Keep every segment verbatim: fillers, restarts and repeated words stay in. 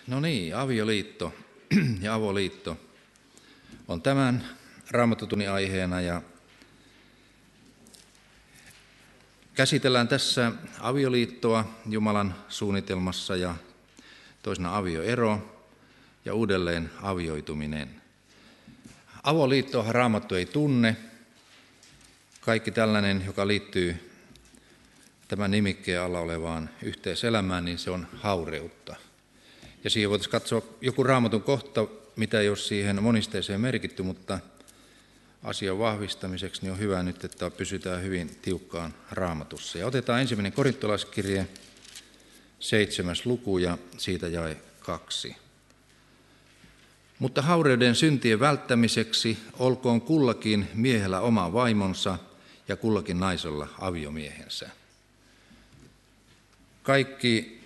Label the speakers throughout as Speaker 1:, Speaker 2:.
Speaker 1: No niin, avioliitto ja avoliitto on tämän Raamattotunnin aiheena ja käsitellään tässä avioliittoa Jumalan suunnitelmassa ja toisena avioero ja uudelleen avioituminen. Avoliittoahan Raamattu ei tunne. Kaikki tällainen, joka liittyy tämän nimikkeen alla olevaan yhteiselämään, niin se on haureutta. Ja siihen voitaisiin katsoa joku Raamatun kohta, mitä ei ole siihen monisteeseen merkitty, mutta asian vahvistamiseksi niin on hyvä nyt, että pysytään hyvin tiukkaan Raamatussa. Ja otetaan ensimmäinen korintolaiskirje, seitsemäs luku ja siitä jae kaksi. Mutta haureuden syntien välttämiseksi olkoon kullakin miehellä oma vaimonsa ja kullakin naisella aviomiehensä. Kaikki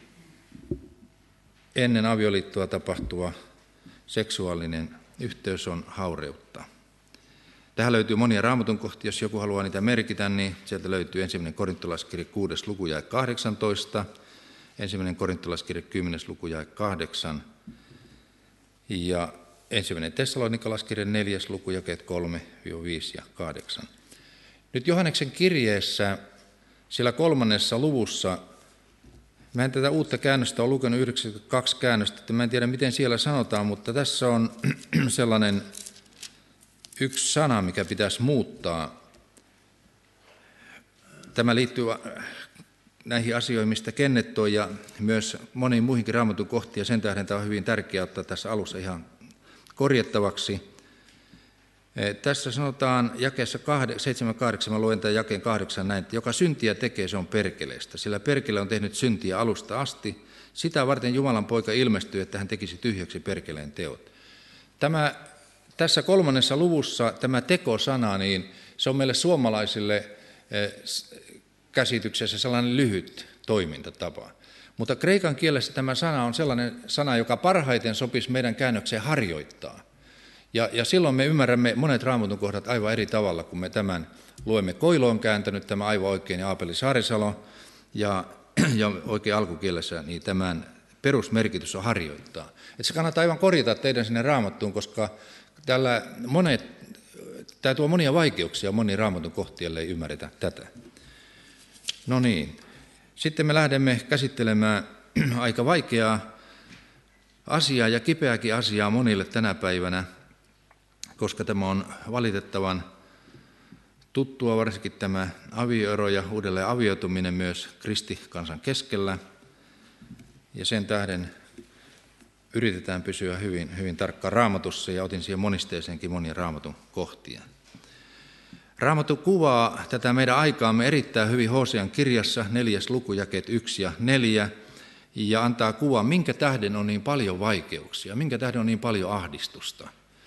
Speaker 1: ennen avioliittoa tapahtuva seksuaalinen yhteys on haureutta. Tähän löytyy monia Raamatun kohtia, jos joku haluaa niitä merkitä, niin sieltä löytyy ensimmäinen korintolaiskirje kuudes luku jae kahdeksantoista, ensimmäinen korintolaiskirje kymmenes luku jae kahdeksan ja ensimmäinen tessalonikalaiskirje neljäs luku jakeet kolme viisi ja kahdeksan. Nyt Johanneksen kirjeessä, sillä kolmannessa luvussa, mä en tätä uutta käännöstä ole lukenut yhdeksänkymmentäkaksi käännöstä, että mä en tiedä miten siellä sanotaan, mutta tässä on sellainen yksi sana, mikä pitäisi muuttaa. Tämä liittyy näihin asioihin, mistä Kenneth toi ja myös moniin muihinkin Raamatun kohtiin, ja sen tähden tämä on hyvin tärkeää ottaa tässä alussa ihan korjattavaksi. Tässä sanotaan jakeessa seitsemän kahdeksan, mä luen tämän jakeen kahdeksan näin, että joka syntiä tekee, se on perkeleestä, sillä perkele on tehnyt syntiä alusta asti. Sitä varten Jumalan poika ilmestyi, että hän tekisi tyhjäksi perkeleen teot. Tämä, tässä kolmannessa luvussa tämä tekosana, niin se on meille suomalaisille käsityksessä sellainen lyhyt toimintatapa. Mutta kreikan kielessä tämä sana on sellainen sana, joka parhaiten sopisi meidän käännökseen harjoittaa. Ja, ja silloin me ymmärrämme monet Raamatun kohdat aivan eri tavalla, kun me tämän luemme. Koilo on kääntänyt tämä aivan oikein ja Aapeli Saarisalo, ja, ja oikein alkukielessä niin tämän perusmerkitys on harjoittaa. Et se kannattaa aivan korjata teidän sinne Raamattuun, koska tällä monet, tämä tuo monia vaikeuksia moniin Raamatun kohtiin, ellei ymmärretä tätä. No niin, sitten me lähdemme käsittelemään aika vaikeaa asiaa ja kipeääkin asiaa monille tänä päivänä, koska tämä on valitettavan tuttua, varsinkin tämä avioero ja uudelleen avioituminen myös kristikansan keskellä. Ja sen tähden yritetään pysyä hyvin, hyvin tarkkaan Raamatussa ja otin siihen monisteeseenkin monia Raamatun kohtia. Raamattu kuvaa tätä meidän aikaamme erittäin hyvin Hosean kirjassa, neljäs luku, jakeet yksi ja neljä, ja antaa kuvaa, minkä tähden on niin paljon vaikeuksia, minkä tähden on niin paljon ahdistusta.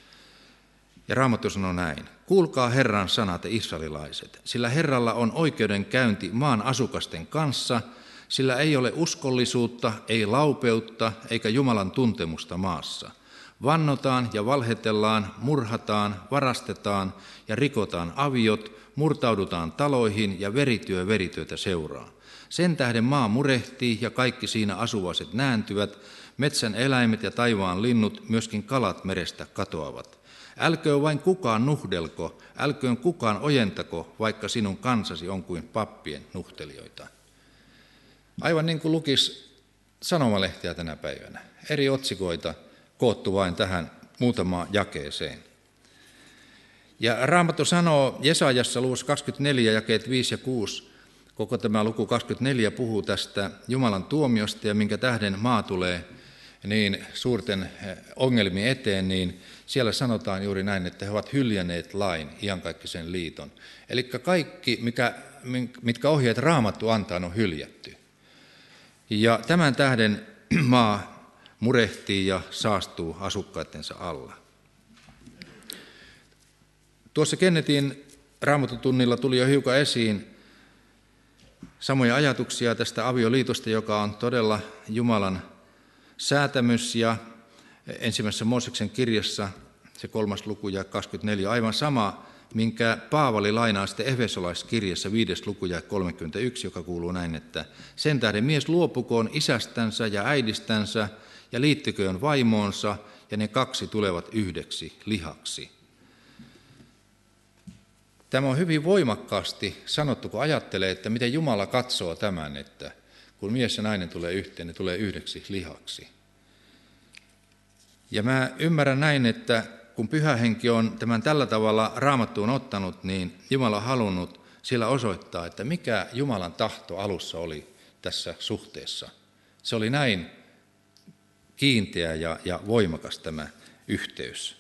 Speaker 1: Ja Raamattu sanoo näin: kuulkaa Herran sanat, te israelilaiset, sillä Herralla on oikeudenkäynti maan asukasten kanssa, sillä ei ole uskollisuutta, ei laupeutta eikä Jumalan tuntemusta maassa. Vannotaan ja valhetellaan, murhataan, varastetaan ja rikotaan aviot, murtaudutaan taloihin ja verityö verityötä seuraa. Sen tähden maa murehtii ja kaikki siinä asuvaiset nääntyvät, metsän eläimet ja taivaan linnut, myöskin kalat merestä katoavat. Älköön vain kukaan nuhdelko, älköön kukaan ojentako, vaikka sinun kansasi on kuin pappien nuhtelijoita. Aivan niin kuin lukisi sanomalehtiä tänä päivänä. Eri otsikoita koottu vain tähän muutamaan jakeeseen. Ja Raamattu sanoo Jesajassa luvussa kaksikymmentäneljä, jakeet viisi ja kuusi, koko tämä luku kaksikymmentäneljä puhuu tästä Jumalan tuomiosta ja minkä tähden maa tulee niin suurten ongelmien eteen, niin siellä sanotaan juuri näin, että he ovat hyljänneet lain, iankaikkisen liiton. Eli kaikki, mikä, mitkä ohjeet Raamattu antaa, on hyljätty. Ja tämän tähden maa murehtii ja saastuu asukkaittensa alla. Tuossa Kennethin Raamattutunnilla tuli jo hiukan esiin samoja ajatuksia tästä avioliitosta, joka on todella Jumalan säätämys, ja ensimmäisessä Mooseksen kirjassa, se kolmas luku ja kaksikymmentäneljä, aivan sama, minkä Paavali lainaa sitten Efesolaiskirjassa viides luku ja kolmekymmentäyksi, joka kuuluu näin, että sen tähden mies luopukoon isästänsä ja äidistänsä ja liittyköön vaimoonsa, ja ne kaksi tulevat yhdeksi lihaksi. Tämä on hyvin voimakkaasti sanottu, kun ajattelee, että miten Jumala katsoo tämän, että kun mies ja nainen tulee yhteen, ne tulee yhdeksi lihaksi. Ja mä ymmärrän näin, että kun Pyhä Henki on tämän tällä tavalla Raamattuun ottanut, niin Jumala on halunnut sillä osoittaa, että mikä Jumalan tahto alussa oli tässä suhteessa. Se oli näin kiinteä ja, ja voimakas tämä yhteys.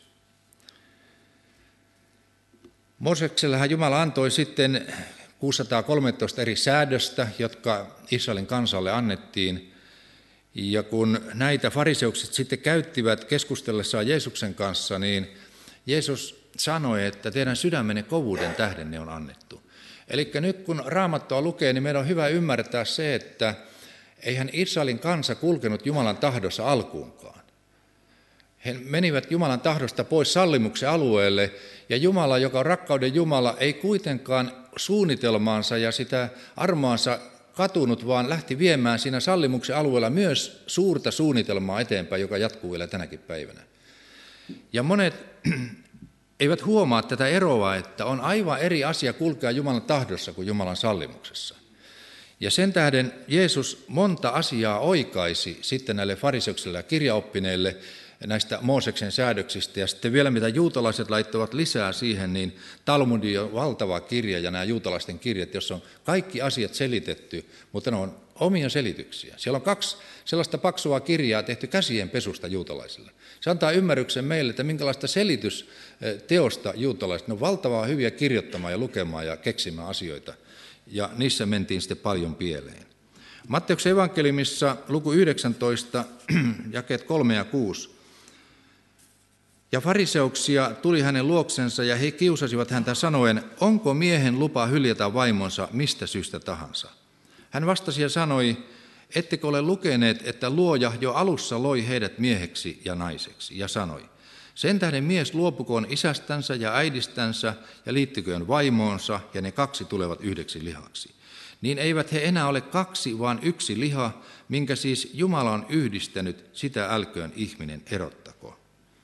Speaker 1: Mooseksellehän Jumala antoi sitten kuusisataakolmetoista eri säädöstä, jotka Israelin kansalle annettiin. Ja kun näitä fariseukset sitten käyttivät keskustellessaan Jeesuksen kanssa, niin Jeesus sanoi, että teidän sydämenne kovuuden tähden ne on annettu. Eli nyt kun Raamattua lukee, niin meidän on hyvä ymmärtää se, että eihän Israelin kansa kulkenut Jumalan tahdossa alkuunkaan. He menivät Jumalan tahdosta pois sallimuksen alueelle, ja Jumala, joka on rakkauden Jumala, ei kuitenkaan suunnitelmaansa ja sitä armoansa katunut, vaan lähti viemään siinä sallimuksen alueella myös suurta suunnitelmaa eteenpäin, joka jatkuu vielä tänäkin päivänä. Ja monet eivät huomaa tätä eroa, että on aivan eri asia kulkea Jumalan tahdossa kuin Jumalan sallimuksessa. Ja sen tähden Jeesus monta asiaa oikaisi sitten näille fariseuksille ja kirjaoppineille näistä Mooseksen säädöksistä. Ja sitten vielä mitä juutalaiset laittavat lisää siihen, niin Talmudi on valtava kirja ja nämä juutalaisten kirjat, jossa on kaikki asiat selitetty, mutta ne on omia selityksiä. Siellä on kaksi sellaista paksua kirjaa tehty käsien pesusta juutalaisille. Se antaa ymmärryksen meille, että minkälaista selitysteosta juutalaiset. Ne on valtavaa hyviä kirjoittamaan ja lukemaan ja keksimään asioita. Ja niissä mentiin sitten paljon pieleen. Matteuksen evankeliumissa luku yhdeksäntoista, jakeet kolme ja kuusi. Ja fariseuksia tuli hänen luoksensa ja he kiusasivat häntä sanoen, onko miehen lupa hyljätä vaimonsa mistä syystä tahansa. Hän vastasi ja sanoi, ettekö ole lukeneet, että luoja jo alussa loi heidät mieheksi ja naiseksi, ja sanoi, sen tähden mies luopukoon isästänsä ja äidistänsä ja liittyköön vaimoonsa, ja ne kaksi tulevat yhdeksi lihaksi. Niin eivät he enää ole kaksi, vaan yksi liha, minkä siis Jumala on yhdistänyt, sitä älköön ihminen erottako.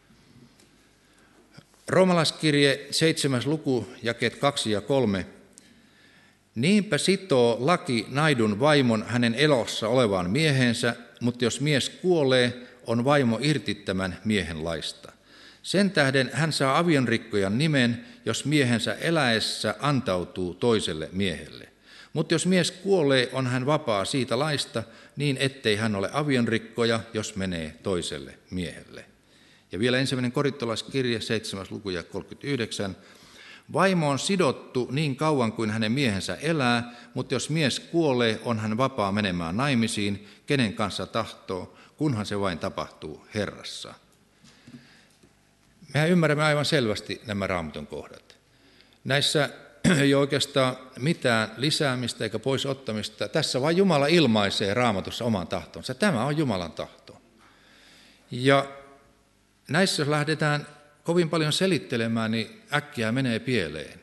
Speaker 1: Roomalaiskirje seitsemäs luku, jakeet kaksi ja kolme. Niinpä sitoo laki naidun vaimon hänen elossa olevaan miehensä, mutta jos mies kuolee, on vaimo irti tämän miehen laista. Sen tähden hän saa avionrikkojan nimen, jos miehensä eläessä antautuu toiselle miehelle. Mutta jos mies kuolee, on hän vapaa siitä laista, niin ettei hän ole avionrikkoja, jos menee toiselle miehelle. Ja vielä ensimmäinen korintolaiskirje, seitsemäs luku ja kolmekymmentäyhdeksän. Vaimo on sidottu niin kauan kuin hänen miehensä elää, mutta jos mies kuolee, on hän vapaa menemään naimisiin, kenen kanssa tahtoo, kunhan se vain tapahtuu Herrassa. Mehän ymmärrämme aivan selvästi nämä Raamatun kohdat. Näissä ei ole oikeastaan mitään lisäämistä eikä pois ottamista. Tässä vain Jumala ilmaisee Raamatussa oman tahtonsa. Tämä on Jumalan tahto. Ja näissä jos lähdetään kovin paljon selittelemään, niin äkkiä menee pieleen.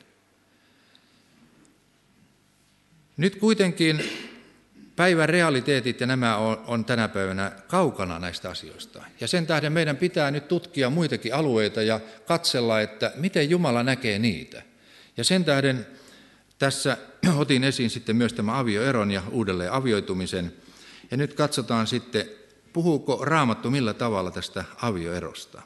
Speaker 1: Nyt kuitenkin päivän realiteetit ja nämä on, on tänä päivänä kaukana näistä asioista. Ja sen tähden meidän pitää nyt tutkia muitakin alueita ja katsella, että miten Jumala näkee niitä. Ja sen tähden tässä otin esiin sitten myös tämän avioeron ja uudelleen avioitumisen. Ja nyt katsotaan sitten, puhuuko Raamattu millä tavalla tästä avioerosta.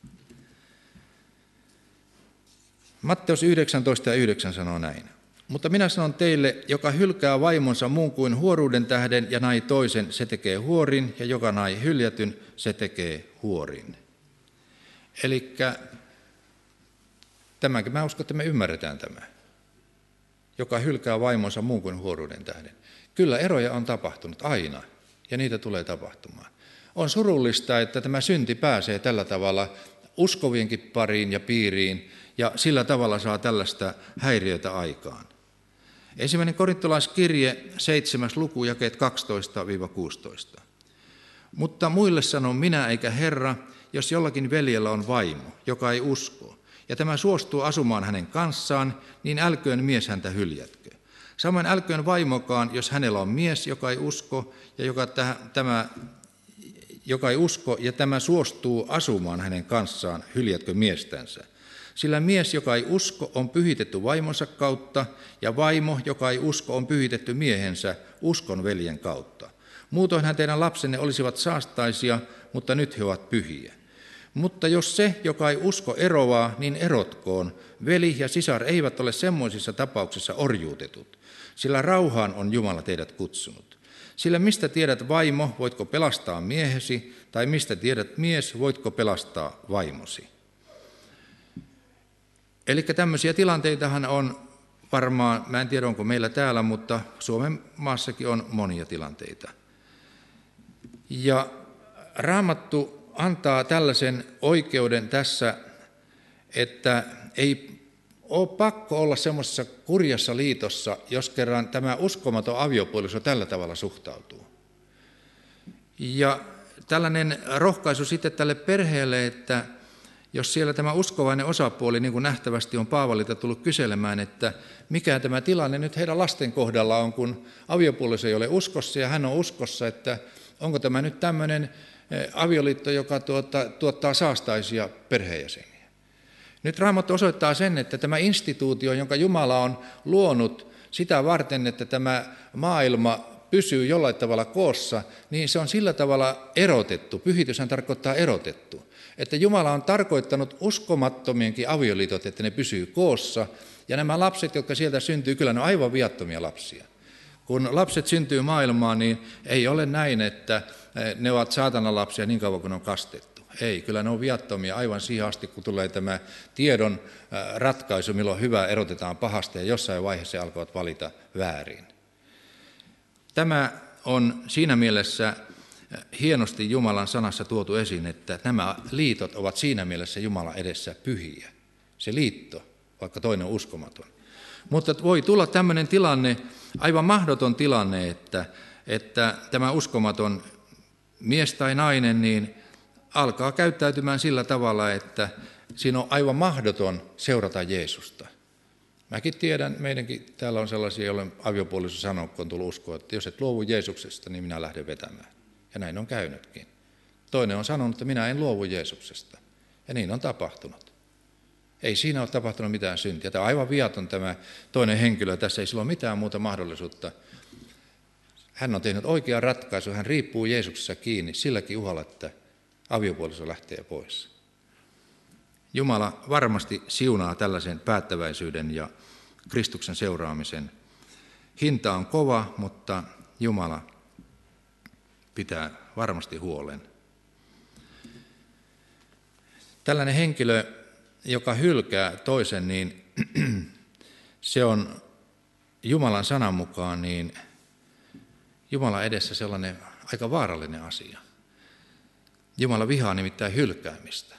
Speaker 1: Matteus yhdeksäntoista ja yhdeksän sanoo näin. Mutta minä sanon teille, joka hylkää vaimonsa muun kuin huoruuden tähden ja nai toisen, se tekee huorin, ja joka nai hyljätyn, se tekee huorin. Elikkä tämänkin mä uskon, että me ymmärretään tämä. Joka hylkää vaimonsa muun kuin huoruuden tähden. Kyllä eroja on tapahtunut aina, ja niitä tulee tapahtumaan. On surullista, että tämä synti pääsee tällä tavalla uskovienkin pariin ja piiriin, ja sillä tavalla saa tällaista häiriötä aikaan. Ensimmäinen korintolaiskirje, seitsemäs luku, jakeet kaksitoista kuusitoista. Mutta muille sanon minä eikä Herra, jos jollakin veljellä on vaimo, joka ei usko, ja tämä suostuu asumaan hänen kanssaan, niin älköön mies häntä hyljätkö. Samoin älköön vaimokaan, jos hänellä on mies, joka ei usko, ja joka tämä joka ei usko ja tämä suostuu asumaan hänen kanssaan, hyljätkö miestänsä? Sillä mies, joka ei usko, on pyhitetty vaimonsa kautta, ja vaimo, joka ei usko, on pyhitetty miehensä uskon veljen kautta. Muutoinhan teidän lapsenne olisivat saastaisia, mutta nyt he ovat pyhiä. Mutta jos se, joka ei usko, eroaa, niin erotkoon. Veli ja sisar eivät ole semmoisissa tapauksissa orjuutetut, sillä rauhaan on Jumala teidät kutsunut. Sillä mistä tiedät vaimo, voitko pelastaa miehesi, tai mistä tiedät mies, voitko pelastaa vaimosi? Eli tämmöisiä tilanteitahan on varmaan, mä en tiedä onko meillä täällä, mutta Suomen maassakin on monia tilanteita. Ja Raamattu antaa tällaisen oikeuden tässä, että ei ole pakko olla semmoisessa kurjassa liitossa, jos kerran tämä uskomaton aviopuoliso tällä tavalla suhtautuu. Ja tällainen rohkaisu sitten tälle perheelle, että jos siellä tämä uskovainen osapuoli, niin kuin nähtävästi on Paavalilta tullut kyselemään, että mikä tämä tilanne nyt heidän lasten kohdalla on, kun aviopuoliso ei ole uskossa ja hän on uskossa, että onko tämä nyt tämmöinen avioliitto, joka tuota, tuottaa saastaisia perheenjäseniä. Nyt Raamattu osoittaa sen, että tämä instituutio, jonka Jumala on luonut sitä varten, että tämä maailma pysyy jollain tavalla koossa, niin se on sillä tavalla erotettu. Pyhityshän tarkoittaa erotettu. Että Jumala on tarkoittanut uskomattomienkin avioliitot, että ne pysyy koossa. Ja nämä lapset, jotka sieltä syntyy, kyllä ne on aivan viattomia lapsia. Kun lapset syntyy maailmaan, niin ei ole näin, että ne ovat saatanan lapsia niin kauan kuin ne on kastettu. Ei, kyllä ne on viattomia aivan siihen asti, kun tulee tämä tiedon ratkaisu, milloin hyvä erotetaan pahasta ja jossain vaiheessa he alkavat valita väärin. Tämä on siinä mielessä hienosti Jumalan sanassa tuotu esiin, että nämä liitot ovat siinä mielessä Jumalan edessä pyhiä. Se liitto, vaikka toinen on uskomaton. Mutta voi tulla tämmöinen tilanne, aivan mahdoton tilanne, että, että tämä uskomaton mies tai nainen niin alkaa käyttäytymään sillä tavalla, että siinä on aivan mahdoton seurata Jeesusta. Mäkin tiedän, meidänkin täällä on sellaisia, joille aviopuoliso sanoo, kun on tullut uskoa, että jos et luovu Jeesuksesta, niin minä lähden vetämään. Ja näin on käynytkin. Toinen on sanonut, että minä en luovu Jeesuksesta. Ja niin on tapahtunut. Ei siinä ole tapahtunut mitään syntiä. Tämä on aivan viaton tämä toinen henkilö. Tässä ei sillä ole mitään muuta mahdollisuutta. Hän on tehnyt oikean ratkaisun. Hän riippuu Jeesuksessa kiinni silläkin uhalla, että aviopuoliso lähtee pois. Jumala varmasti siunaa tällaisen päättäväisyyden ja Kristuksen seuraamisen. Hinta on kova, mutta Jumala pitää varmasti huolen. Tällainen henkilö, joka hylkää toisen, niin se on Jumalan sanan mukaan niin Jumalan edessä sellainen aika vaarallinen asia. Jumala vihaa nimittäin hylkäämistä.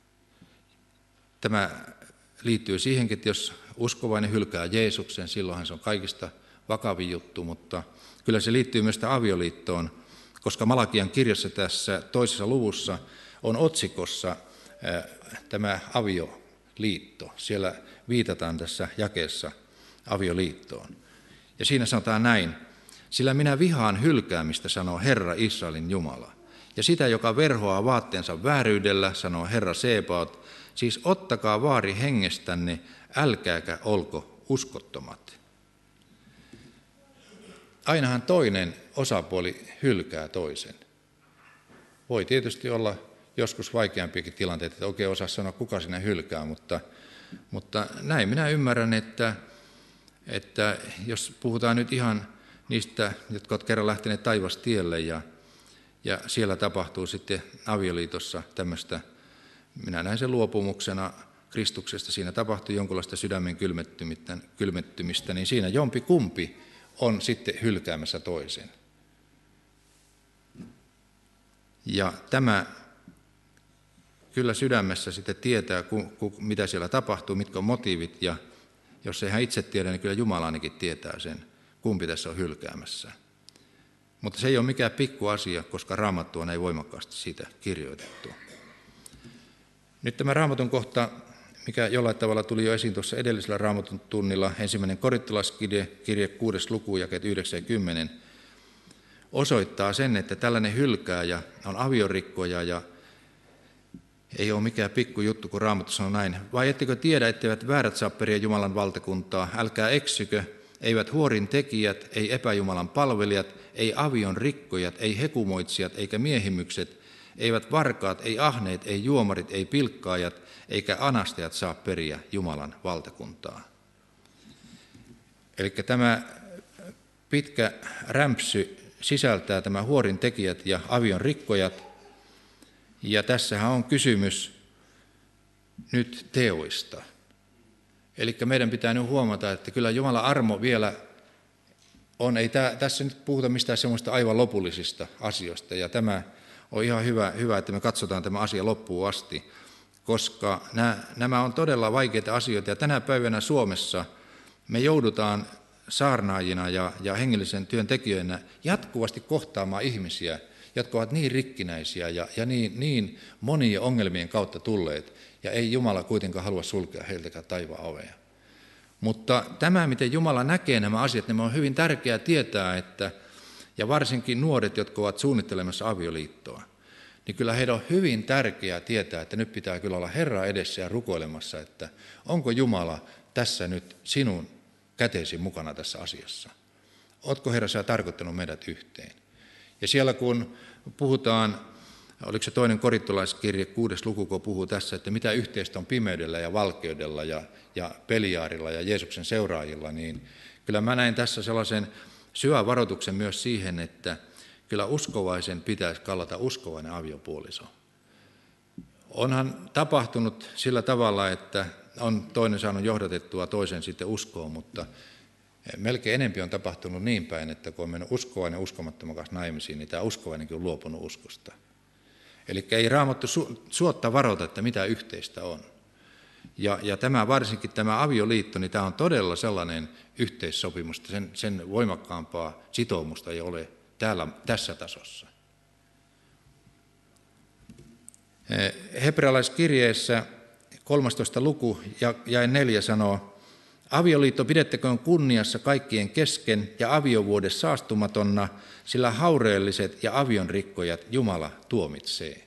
Speaker 1: Tämä liittyy siihenkin, että jos uskovainen hylkää Jeesuksen, silloinhan se on kaikista vakavin juttu, mutta kyllä se liittyy myös avioliittoon, koska Malakian kirjassa tässä toisessa luvussa on otsikossa tämä avioliitto. Siellä viitataan tässä jakeessa avioliittoon. Ja siinä sanotaan näin, sillä minä vihaan hylkäämistä, sanoo Herra Israelin Jumala. Ja sitä, joka verhoaa vaatteensa vääryydellä, sanoo Herra Sebaot, siis ottakaa vaari hengestänne, älkääkä olko uskottomat. Ainahan toinen osapuoli hylkää toisen. Voi tietysti olla joskus vaikeampiakin tilanteita, että oikein osaa sanoa, kuka sinä hylkää, mutta, mutta näin minä ymmärrän, että, että jos puhutaan nyt ihan niistä, jotka ovat kerran lähteneet taivastielle ja, ja siellä tapahtuu sitten avioliitossa tämmöistä, minä näen sen luopumuksena Kristuksesta, siinä tapahtuu jonkinlaista sydämen kylmettymistä, kylmettymistä, niin siinä jompi kumpi on sitten hylkäämässä toisen. Ja tämä kyllä sydämessä sitten tietää, ku, ku, mitä siellä tapahtuu, mitkä on motiivit, ja jos ei hän itse tiedä, niin kyllä Jumala ainakin tietää sen, kumpi tässä on hylkäämässä. Mutta se ei ole mikään pikku asia, koska Raamattu on ei voimakkaasti siitä kirjoitettu. Nyt tämä Raamatun kohta, mikä jollain tavalla tuli jo esiin tuossa edellisellä Raamatun tunnilla, ensimmäinen korintolaiskirje, kirje kuudes luku, jakeet yhdeksän ja kymmenen, osoittaa sen, että tällainen hylkääjä on aviorikkoja ja ei ole mikään pikkujuttu, kun Raamattu sanoo näin. Vai ettekö tiedä, etteivät väärät saa periä Jumalan valtakuntaa? Älkää eksykö, eivät huorin tekijät, ei epäjumalan palvelijat, ei avion rikkojat, ei hekumoitsijat, eikä miehimykset, eivät varkaat, ei ahneet, ei juomarit, ei pilkkaajat, eikä anastajat saa periä Jumalan valtakuntaa. Eli tämä pitkä rämpsy sisältää tämä huorin tekijät ja avion rikkojat, ja tässähän on kysymys nyt teoista. Eli meidän pitää nyt huomata, että kyllä Jumalan armo vielä on, ei tää, tässä nyt puhuta mistään semmoista aivan lopullisista asioista, ja tämä on ihan hyvä, hyvä että me katsotaan tämä asia loppuun asti, koska nämä, nämä on todella vaikeita asioita, ja tänä päivänä Suomessa me joudutaan saarnaajina ja, ja hengellisen työn tekijöinä jatkuvasti kohtaamaan ihmisiä, jotka ovat niin rikkinäisiä ja, ja niin, niin monien ongelmien kautta tulleet, ja ei Jumala kuitenkaan halua sulkea heiltäkään taivaan ovea. Mutta tämä, miten Jumala näkee nämä asiat, niin on hyvin tärkeää tietää, että, ja varsinkin nuoret, jotka ovat suunnittelemassa avioliittoa, niin kyllä heidän on hyvin tärkeää tietää, että nyt pitää kyllä olla Herra edessä ja rukoilemassa, että onko Jumala tässä nyt sinun käteesi mukana tässä asiassa. Ootko Herra sä tarkoittanut meidät yhteen? Ja siellä kun puhutaan, oliko se toinen korintolaiskirje, kuudes luku, kun puhuu tässä, että mitä yhteistä on pimeydellä ja valkeudella ja, ja Beliarilla ja Jeesuksen seuraajilla, niin kyllä mä näin tässä sellaisen syvän varoituksen myös siihen, että kyllä uskovaisen pitäisi kallata uskovainen aviopuoliso. Onhan tapahtunut sillä tavalla, että on toinen saanut johdatettua toisen sitten uskoon, mutta melkein enempi on tapahtunut niin päin, että kun on mennyt uskovainen uskomattoman kanssa naimisiin, niin tämä uskovainenkin on luopunut uskosta. Eli ei Raamattu su- suotta varoita, että mitä yhteistä on. Ja, ja tämä varsinkin tämä avioliitto, niin tämä on todella sellainen yhteissopimus, että sen, sen voimakkaampaa sitoumusta ei ole täällä, tässä tasossa. Hebrealaiskirjeessä kolmastoista luku ja jae neljä sanoo, avioliitto pidettäköön kunniassa kaikkien kesken ja aviovuode saastumatonna, sillä haureelliset ja avionrikkojat Jumala tuomitsee.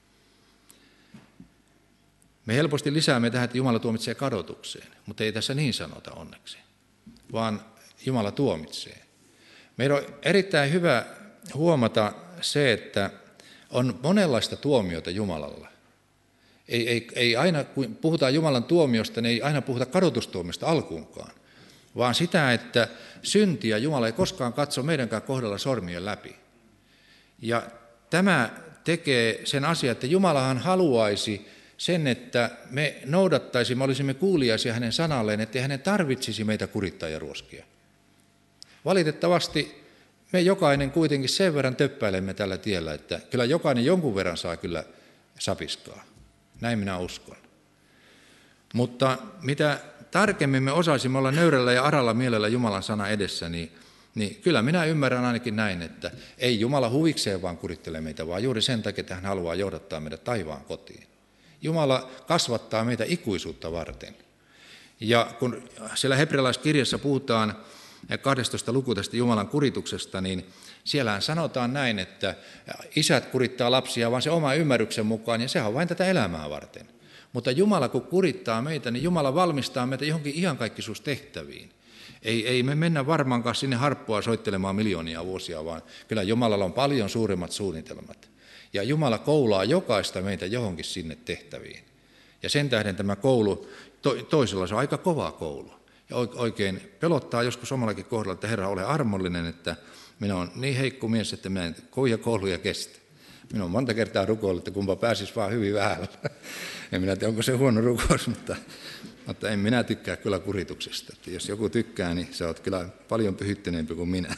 Speaker 1: Me helposti lisäämme tähän, että Jumala tuomitsee kadotukseen, mutta ei tässä niin sanota onneksi, vaan Jumala tuomitsee. Meidän on erittäin hyvä huomata se, että on monenlaista tuomiota Jumalalla. Ei, ei, ei aina, kun puhutaan Jumalan tuomiosta, niin ei aina puhuta kadotustuomiosta alkuunkaan, vaan sitä, että syntiä Jumala ei koskaan katso meidänkään kohdalla sormien läpi. Ja tämä tekee sen asian, että Jumalahan haluaisi sen, että me noudattaisimme, olisimme kuuliaisia hänen sanalleen, ettei hänen tarvitsisi meitä kurittaa ja ruoskia. Valitettavasti me jokainen kuitenkin sen verran töppäilemme tällä tiellä, että kyllä jokainen jonkun verran saa kyllä sapiskaa. Näin minä uskon. Mutta mitä tarkemmin me osaisimme olla nöyrällä ja aralla mielellä Jumalan sana edessä, niin, niin kyllä minä ymmärrän ainakin näin, että ei Jumala huvikseen vaan kurittele meitä, vaan juuri sen takia, että hän haluaa johdattaa meidät taivaan kotiin. Jumala kasvattaa meitä ikuisuutta varten. Ja kun siellä hebrealaiskirjassa puhutaan kahdestoista luku tästä Jumalan kurituksesta, niin siellähän sanotaan näin, että isät kurittaa lapsia vaan se oma ymmärryksen mukaan, ja sehän on vain tätä elämää varten. Mutta Jumala kun kurittaa meitä, niin Jumala valmistaa meitä johonkin iankaikkisuustehtäviin. Ei, ei me mennä varmaankaan sinne harppua soittelemaan miljoonia vuosia, vaan kyllä Jumalalla on paljon suuremmat suunnitelmat. Ja Jumala koulaa jokaista meitä johonkin sinne tehtäviin. Ja sen tähden tämä koulu, to, toisella se on aika kova koulu. Ja oikein pelottaa joskus omallakin kohdalla, että Herra, ole armollinen, että minä olen niin heikko mies, että minä en kovia kouluja kestä. Minä olen monta kertaa rukoillut, että kumpa pääsisi vaan hyvin vähällä. En minä tiedä, onko se huono rukous, mutta, mutta en minä tykkää kyllä kurituksesta. Että jos joku tykkää, niin sä oot kyllä paljon pyhittyneempi kuin minä.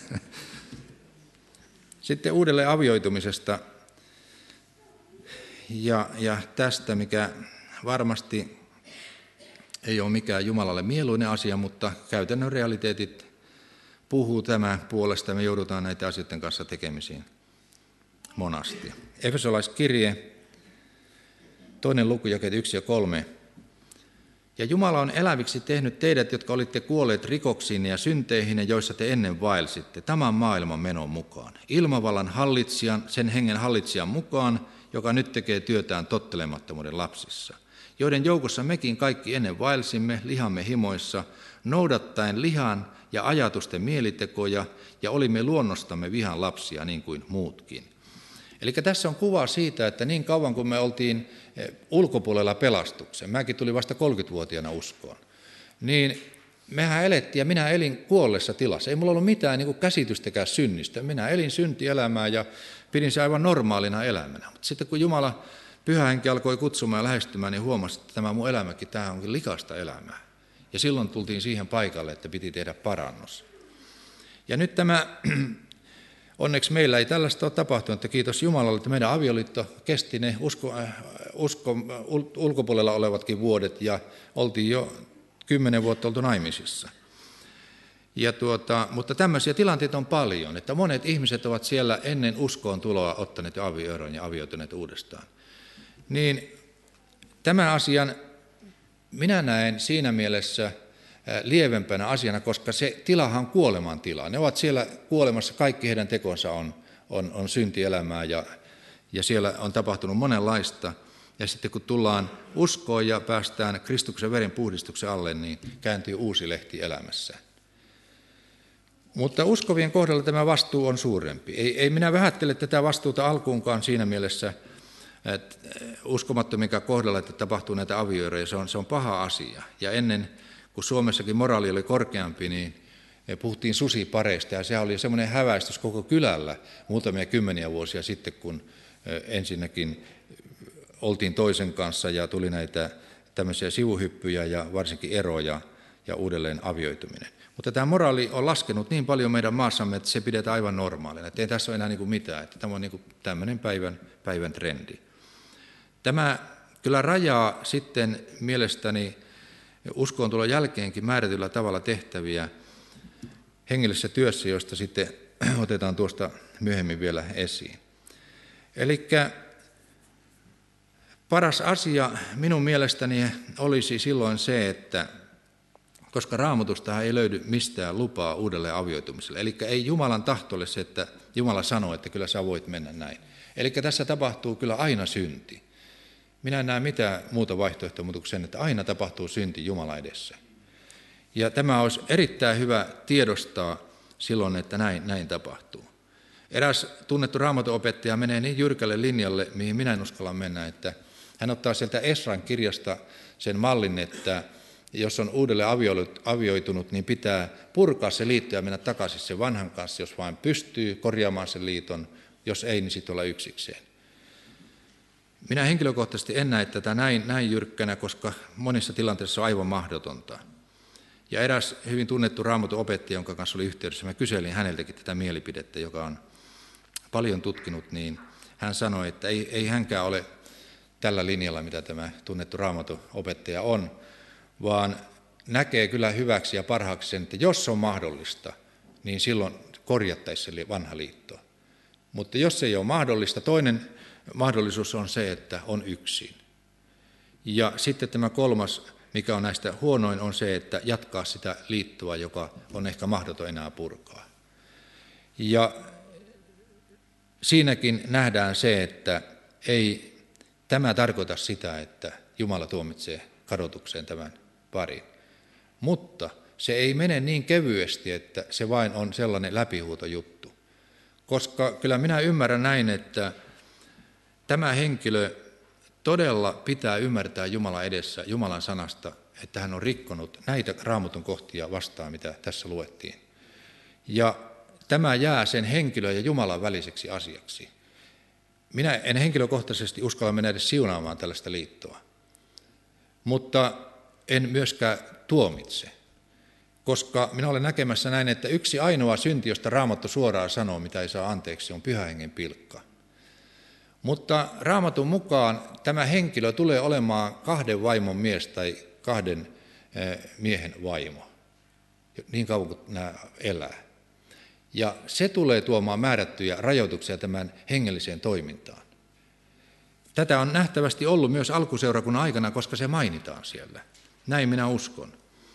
Speaker 1: Sitten uudelleen avioitumisesta ja, ja tästä, mikä varmasti ei ole mikään Jumalalle mieluinen asia, mutta käytännön realiteetit puhuu tämän puolesta. Me joudutaan näitä asioiden kanssa tekemisiin monasti. Efesolaiskirje, toinen luku, jakeet yksi ja kolme. Ja Jumala on eläviksi tehnyt teidät, jotka olitte kuolleet rikoksiin ja synteihin, joissa te ennen vaelsitte, tämän maailman menon mukaan. Ilmavallan hallitsijan, sen hengen hallitsijan mukaan, joka nyt tekee työtään tottelemattomuuden lapsissa, joiden joukossa mekin kaikki ennen vaelsimme lihamme himoissa, noudattaen lihan ja ajatusten mielitekoja, ja olimme luonnostamme vihan lapsia niin kuin muutkin. Eli tässä on kuva siitä, että niin kauan kuin me oltiin ulkopuolella pelastuksen, mäkin tulin vasta kolmekymmentävuotiaana uskoon, niin mehän elettiin ja minä elin kuolleessa tilassa. Ei mulla ollut mitään niin kuin käsitystäkään synnistä. Minä elin syntielämää ja pidin se aivan normaalina elämänä. Mutta sitten kun Jumala Pyhä Henki alkoi kutsumaan ja lähestymään, niin huomasin, että tämä mun elämäkin, tämä onkin likasta elämää. Ja silloin tultiin siihen paikalle, että piti tehdä parannus. Ja nyt tämä, onneksi meillä ei tällaista ole tapahtunut, että kiitos Jumalalle, että meidän avioliitto kesti ne usko, usko, ulkopuolella olevatkin vuodet ja oltiin jo kymmenen vuotta oltu naimisissa. Ja tuota, mutta tämmöisiä tilanteita on paljon, että monet ihmiset ovat siellä ennen uskoon tuloa ottaneet avioeron ja avioituneet uudestaan. Niin tämän asian minä näen siinä mielessä lievempänä asiana, koska se tilahan on kuoleman tila. Ne ovat siellä kuolemassa, kaikki heidän tekonsa on, on, on syntielämää ja, ja siellä on tapahtunut monenlaista. Ja sitten kun tullaan uskoon ja päästään Kristuksen veren puhdistuksen alle, niin kääntyy uusi lehti elämässä. Mutta uskovien kohdalla tämä vastuu on suurempi. Ei, ei minä vähättele tätä vastuuta alkuunkaan siinä mielessä, että uskomattominkaan kohdalla, että tapahtuu näitä avioeroja, se on, se on paha asia. Ja ennen, kun Suomessakin moraali oli korkeampi, niin puhuttiin susipareista, ja se oli semmoinen häväistys koko kylällä muutamia kymmeniä vuosia sitten, kun ensinnäkin oltiin toisen kanssa ja tuli näitä tämmöisiä sivuhyppyjä ja varsinkin eroja ja uudelleen avioituminen. Mutta tämä moraali on laskenut niin paljon meidän maassamme, että se pidetään aivan normaalina. Että ei tässä ole enää niin kuin mitään, että tämä on niin kuin tämmöinen päivän, päivän trendi. Tämä kyllä rajaa sitten mielestäni uskoontulon jälkeenkin määrätyllä tavalla tehtäviä hengellisessä työssä, josta sitten otetaan tuosta myöhemmin vielä esiin. Eli paras asia minun mielestäni olisi silloin se, että koska Raamatustahan ei löydy mistään lupaa uudelleen avioitumiselle. Eli ei Jumalan tahto ole se, että Jumala sanoo, että kyllä sä voit mennä näin. Eli tässä tapahtuu kyllä aina synti. Minä en näe mitään muuta vaihtoehtoa muuta kuin sen, että aina tapahtuu synti Jumalan edessä. Ja tämä olisi erittäin hyvä tiedostaa silloin, että näin, näin tapahtuu. Eräs tunnettu raamatunopettaja menee niin jyrkälle linjalle, mihin minä en uskalla mennä, että hän ottaa sieltä Esran kirjasta sen mallin, että jos on uudelleen avioitunut, niin pitää purkaa se liitto ja mennä takaisin sen vanhan kanssa, jos vain pystyy korjaamaan sen liiton, jos ei, niin sitten olla yksikseen. Minä henkilökohtaisesti en näe tätä näin, näin jyrkkänä, koska monissa tilanteissa on aivan mahdotonta. Ja eräs hyvin tunnettu Raamatun opettaja, jonka kanssa oli yhteydessä, mä kyselin häneltäkin tätä mielipidettä, joka on paljon tutkinut, niin hän sanoi, että ei, ei hänkään ole tällä linjalla, mitä tämä tunnettu Raamatun opettaja on, vaan näkee kyllä hyväksi ja parhaaksi sen, että jos on mahdollista, niin silloin korjattaisiin se vanha liitto. Mutta jos ei ole mahdollista, toinen mahdollisuus on se, että on yksin. Ja sitten tämä kolmas, mikä on näistä huonoin, on se, että jatkaa sitä liittoa, joka on ehkä mahdoton enää purkaa. Ja siinäkin nähdään se, että ei tämä tarkoita sitä, että Jumala tuomitsee kadotukseen tämän parin. Mutta se ei mene niin kevyesti, että se vain on sellainen läpihuutojuttu. Koska kyllä minä ymmärrän näin, että tämä henkilö todella pitää ymmärtää Jumalan edessä, Jumalan sanasta, että hän on rikkonut näitä Raamatun kohtia vastaan, mitä tässä luettiin. Ja tämä jää sen henkilön ja Jumalan väliseksi asiaksi. Minä en henkilökohtaisesti uskalla mennä edes siunaamaan tällaista liittoa, mutta en myöskään tuomitse, koska minä olen näkemässä näin, että yksi ainoa synti, josta Raamattu suoraan sanoo, mitä ei saa anteeksi, on Pyhän Hengen pilkka. Mutta Raamatun mukaan tämä henkilö tulee olemaan kahden vaimon mies tai kahden miehen vaimo, niin kauan kuin nämä elää. Ja se tulee tuomaan määrättyjä rajoituksia tämän hengelliseen toimintaan. Tätä on nähtävästi ollut myös alkuseurakunnan aikana, koska se mainitaan siellä. Näin minä uskon.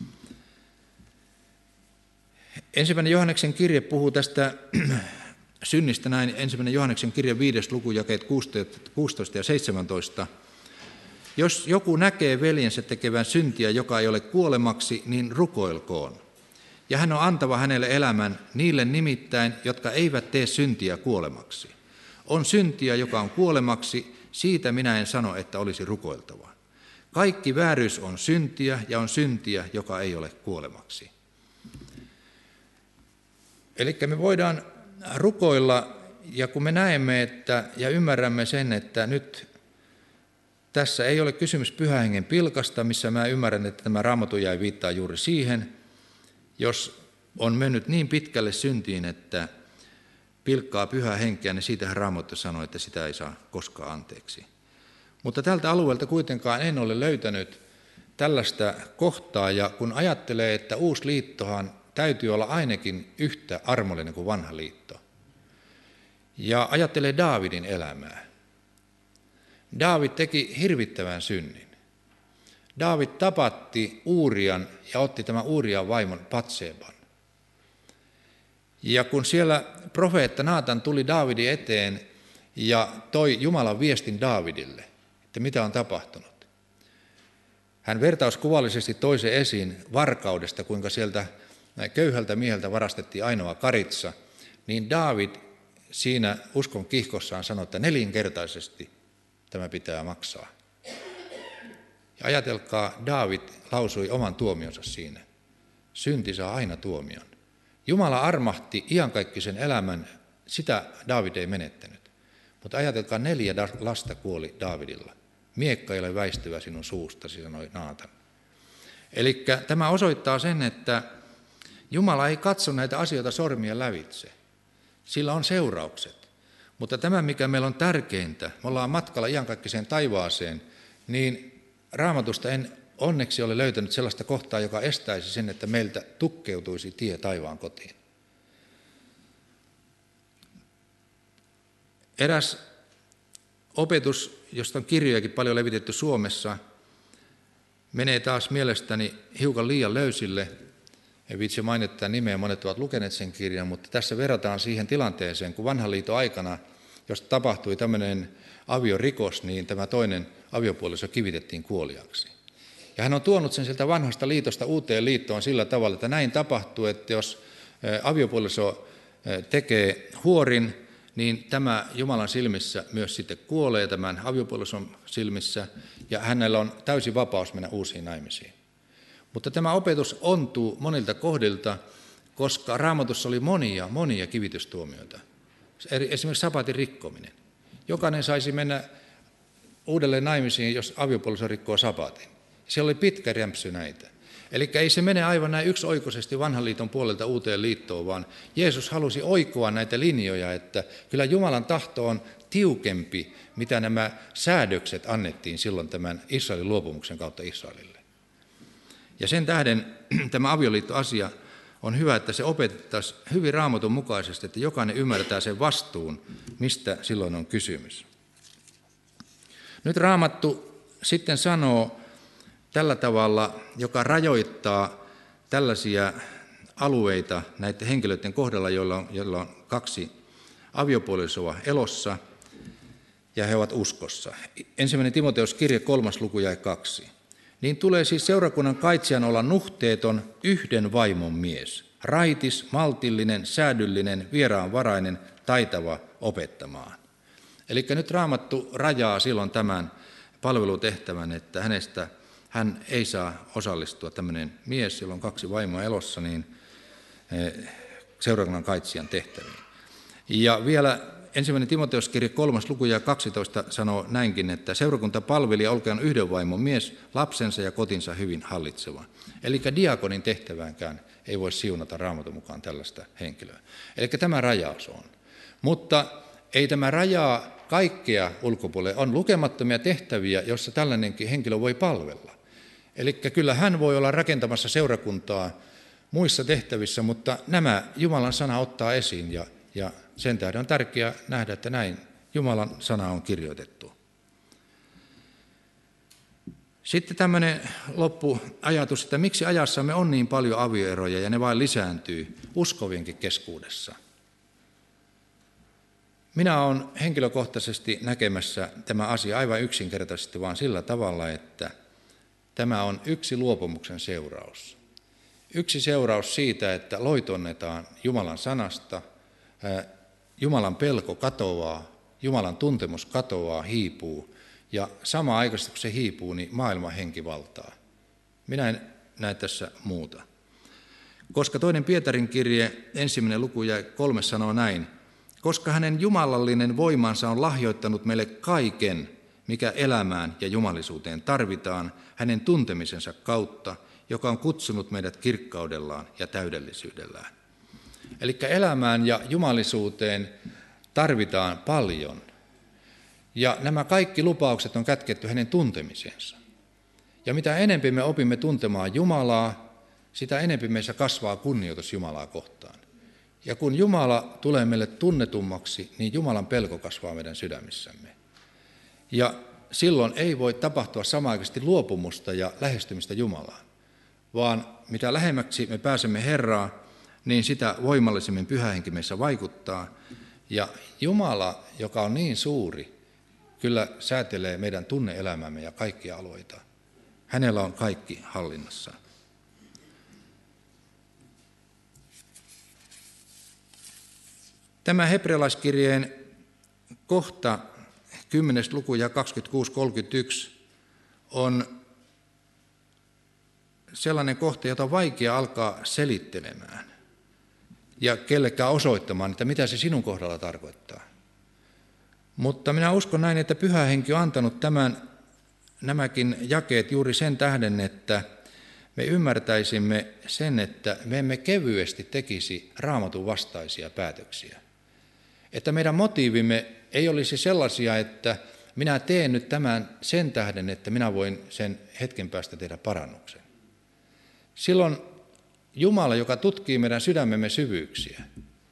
Speaker 1: Ensimmäinen Johanneksen kirje puhuu tästä synnistä näin. Ensimmäinen Johanneksen kirje viides luku, jakeet kuusitoista ja seitsemäntoista. Jos joku näkee veljensä tekevän syntiä, joka ei ole kuolemaksi, niin rukoilkoon. Ja hän on antava hänelle elämän niille nimittäin, jotka eivät tee syntiä kuolemaksi. On syntiä, joka on kuolemaksi, siitä minä en sano, että olisi rukoiltava. Kaikki vääryys on syntiä ja on syntiä, joka ei ole kuolemaksi. Eli me voidaan rukoilla, ja kun me näemme että, ja ymmärrämme sen, että nyt tässä ei ole kysymys Pyhän Hengen pilkasta, missä mä ymmärrän, että tämä Raamatun jae viittaa juuri siihen, jos on mennyt niin pitkälle syntiin, että pilkkaa Pyhää Henkeä, niin siitähän Raamattu sanoo, että sitä ei saa koskaan anteeksi. Mutta tältä alueelta kuitenkaan en ole löytänyt tällaista kohtaa, ja kun ajattelee, että uusi liittohan täytyy olla ainakin yhtä armollinen kuin vanha liitto, ja ajattelee Daavidin elämää. Daavid teki hirvittävän synnin. Daavid tapatti Uurian ja otti tämän Uurian vaimon Batseban. Ja kun siellä profeetta Naatan tuli Daavidin eteen ja toi Jumalan viestin Daavidille, että mitä on tapahtunut. Hän vertauskuvallisesti toi se esiin varkaudesta, kuinka sieltä köyhältä mieheltä varastettiin ainoa karitsa, niin Daavid siinä uskon kihkossaan sanoi, että nelinkertaisesti tämä pitää maksaa. Ja ajatelkaa, Daavid lausui oman tuomionsa siinä. Synti saa aina tuomion. Jumala armahti iankaikkisen elämän, sitä Daavid ei menettänyt. Mutta ajatelkaa, neljä lasta kuoli Daavidilla. Miekka ei ole väistyvä sinun suustasi, sanoi Naatan. Eli tämä osoittaa sen, että Jumala ei katso näitä asioita sormien lävitse. Sillä on seuraukset. Mutta tämä, mikä meillä on tärkeintä, me ollaan matkalla iankaikkiseen taivaaseen, niin Raamatusta en onneksi ole löytänyt sellaista kohtaa, joka estäisi sen, että meiltä tukkeutuisi tie taivaan kotiin. Eräs opetus, josta on kirjojakin paljon levitetty Suomessa, menee taas mielestäni hiukan liian löysille. En viitsi mainita nimeä, monet ovat lukeneet sen kirjan, mutta tässä verrataan siihen tilanteeseen, kun vanhan liiton aikana, jos tapahtui tämmöinen aviorikos, niin tämä toinen aviopuoliso kivitettiin kuoliaksi. Ja hän on tuonut sen sieltä vanhasta liitosta uuteen liittoon sillä tavalla, että näin tapahtuu, että jos aviopuoliso tekee huorin, niin tämä Jumalan silmissä myös sitten kuolee tämän aviopuolison silmissä, ja hänellä on täysi vapaus mennä uusiin naimisiin. Mutta tämä opetus ontuu monilta kohdilta, koska Raamatussa oli monia, monia kivitystuomioita. Esimerkiksi sapatin rikkominen. Jokainen saisi mennä uudelleen naimisiin, jos aviopuoliso rikkoo sapatin. Siellä oli pitkä rämpsy näitä. Eli ei se mene aivan näin yksioikoisesti vanhan liiton puolelta uuteen liittoon, vaan Jeesus halusi oikoa näitä linjoja, että kyllä Jumalan tahto on tiukempi, mitä nämä säädökset annettiin silloin tämän Israelin luopumuksen kautta Israelille. Ja sen tähden tämä avioliittoasia on hyvä, että se opetettaisiin hyvin Raamatun mukaisesti, että jokainen ymmärtää sen vastuun, mistä silloin on kysymys. Nyt Raamattu sitten sanoo tällä tavalla, joka rajoittaa tällaisia alueita näiden henkilöiden kohdalla, joilla on, joilla on kaksi aviopuolisoa elossa ja he ovat uskossa. Ensimmäinen Timoteus kirje kolmas luku jae kaksi. Niin tulee siis seurakunnan kaitsijan olla nuhteeton, yhden vaimon mies, raitis, maltillinen, säädyllinen, vieraanvarainen, taitava opettamaan. Eli nyt Raamattu rajaa silloin tämän palvelutehtävän, että hänestä hän ei saa osallistua, tämmöinen mies, jolla on kaksi vaimoa elossa, niin seurakunnan kaitsijan tehtäviin. Ja vielä ensimmäinen Timoteus-kirje kolmas luku ja kaksitoista sanoo näinkin, että seurakunta palveli olkoon yhden vaimon mies, lapsensa ja kotinsa hyvin hallitseva. Eli diakonin tehtäväänkään ei voi siunata Raamatun mukaan tällaista henkilöä. Eli tämä rajaus on. Mutta ei tämä rajaa kaikkea ulkopuolelle. On lukemattomia tehtäviä, joissa tällainenkin henkilö voi palvella. Eli kyllä hän voi olla rakentamassa seurakuntaa muissa tehtävissä, mutta nämä Jumalan sana ottaa esiin ja, ja sen tähden on tärkeää nähdä, että näin Jumalan sana on kirjoitettu. Sitten tämmöinen loppuajatus, että miksi ajassamme on niin paljon avioeroja ja ne vain lisääntyy uskovienkin keskuudessa. Minä olen henkilökohtaisesti näkemässä tämä asia aivan yksinkertaisesti vaan sillä tavalla, että tämä on yksi luopumuksen seuraus. Yksi seuraus siitä, että loitonnetaan Jumalan sanasta, Jumalan pelko katoaa, Jumalan tuntemus katoaa, hiipuu, ja samaan aikaisesti kun se hiipuu, niin maailman henki valtaa. Minä en näe tässä muuta. Koska toinen Pietarin kirje, ensimmäinen luku ja kolme sanoo näin, koska hänen jumalallinen voimansa on lahjoittanut meille kaiken, mikä elämään ja jumalisuuteen tarvitaan, hänen tuntemisensa kautta, joka on kutsunut meidät kirkkaudellaan ja täydellisyydellään. Eli elämään ja jumalisuuteen tarvitaan paljon. Ja nämä kaikki lupaukset on kätketty hänen tuntemisensa. Ja mitä enempi me opimme tuntemaan Jumalaa, sitä enempi meissä kasvaa kunnioitus Jumalaa kohtaan. Ja kun Jumala tulee meille tunnetummaksi, niin Jumalan pelko kasvaa meidän sydämissämme. Ja silloin ei voi tapahtua samaaikaisesti luopumusta ja lähestymistä Jumalaan, vaan mitä lähemmäksi me pääsemme Herraa, niin sitä voimallisemmin Pyhä Henki meissä vaikuttaa. Ja Jumala, joka on niin suuri, kyllä säätelee meidän tunne-elämämme ja kaikkia alueita. Hänellä on kaikki hallinnassa. Tämä hebrealaiskirjeen kohta, kymmenes luku ja kaksikymmentäkuusi kolmekymmentäyksi, on sellainen kohta, jota on vaikea alkaa selittelemään ja kellekään osoittamaan, että mitä se sinun kohdalla tarkoittaa. Mutta minä uskon näin, että Pyhä Henki on antanut tämän, nämäkin jakeet juuri sen tähden, että me ymmärtäisimme sen, että me emme kevyesti tekisi Raamatun vastaisia päätöksiä. Että meidän motiivimme ei olisi sellaisia, että minä teen nyt tämän sen tähden, että minä voin sen hetken päästä tehdä parannuksen. Silloin Jumala, joka tutkii meidän sydämemme syvyyksiä,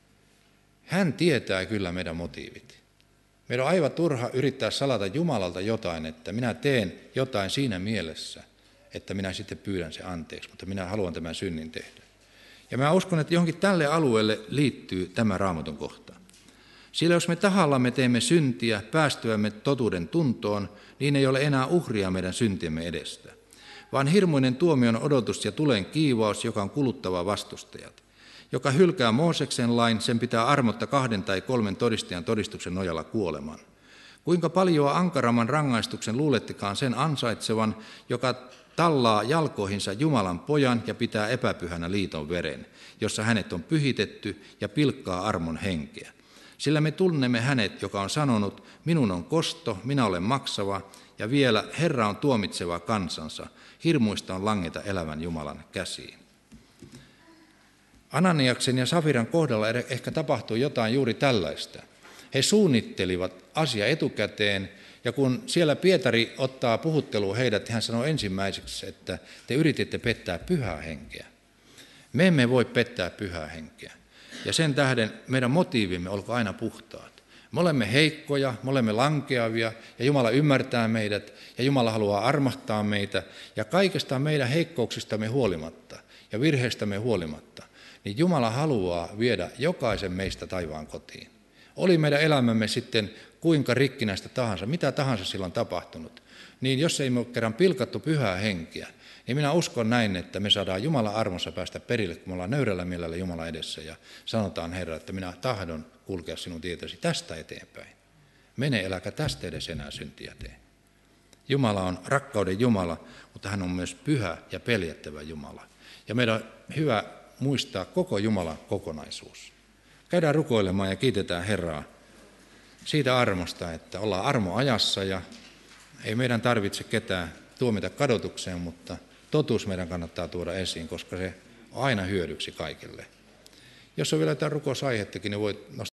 Speaker 1: hän tietää kyllä meidän motiivit. Meidän on aivan turha yrittää salata Jumalalta jotain, että minä teen jotain siinä mielessä, että minä sitten pyydän sen anteeksi, mutta minä haluan tämän synnin tehdä. Ja mä uskon, että johonkin tälle alueelle liittyy tämä Raamatun kohta. Sillä jos me tahallamme teemme syntiä päästyämme totuuden tuntoon, niin ei ole enää uhria meidän syntiemme edestä, vaan hirmuinen tuomion odotus ja tulen kiivaus, joka on kuluttava vastustajat. Joka hylkää Mooseksen lain, sen pitää armotta kahden tai kolmen todistajan todistuksen nojalla kuoleman. Kuinka paljon ankaramman rangaistuksen luulettekaan sen ansaitsevan, joka tallaa jalkoihinsa Jumalan pojan ja pitää epäpyhänä liiton veren, jossa hänet on pyhitetty ja pilkkaa armon henkeä. Sillä me tunnemme hänet, joka on sanonut, minun on kosto, minä olen maksava, ja vielä Herra on tuomitseva kansansa, hirmuista on langeta elävän Jumalan käsiin. Ananiaksen ja Safiran kohdalla ehkä tapahtui jotain juuri tällaista. He suunnittelivat asia etukäteen, ja kun siellä Pietari ottaa puhuttelua heidät, hän sanoi ensimmäiseksi, että te yrititte pettää Pyhää Henkeä. Me emme voi pettää Pyhää Henkeä, ja sen tähden meidän motiivimme olko aina puhtaat. Me olemme heikkoja, me olemme lankeavia, ja Jumala ymmärtää meidät, ja Jumala haluaa armahtaa meitä, ja kaikesta meidän heikkouksistamme huolimatta, ja virheistämme huolimatta, niin Jumala haluaa viedä jokaisen meistä taivaan kotiin. Oli meidän elämämme sitten kuinka rikkinäistä tahansa, mitä tahansa silloin tapahtunut, niin jos ei me ole kerran pilkattu Pyhää Henkeä, niin minä uskon näin, että me saadaan Jumalan armossa päästä perille, kun me ollaan nöyrällä mielellä Jumalan edessä ja sanotaan Herra, että minä tahdon kulkea sinun tietäsi tästä eteenpäin. Mene, eläkä tästä edes enää syntiä tee. Jumala on rakkauden Jumala, mutta hän on myös pyhä ja peljättävä Jumala. Ja meidän on hyvä muistaa koko Jumalan kokonaisuus. Käydään rukoilemaan ja kiitetään Herraa siitä armosta, että ollaan armoajassa ja ei meidän tarvitse ketään tuomita kadotukseen, mutta totuus meidän kannattaa tuoda esiin, koska se on aina hyödyksi kaikille. Jos on vielä jotain rukousaiheittakin, niin voit nostaa.